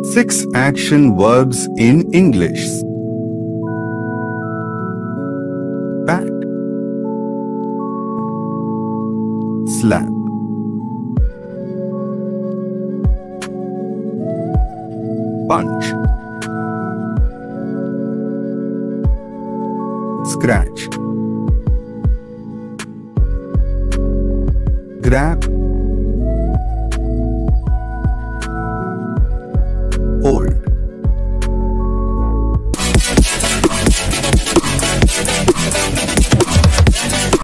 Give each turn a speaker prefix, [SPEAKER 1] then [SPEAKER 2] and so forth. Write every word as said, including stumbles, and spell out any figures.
[SPEAKER 1] Six action verbs in English. Bat, slap, punch, scratch, grab,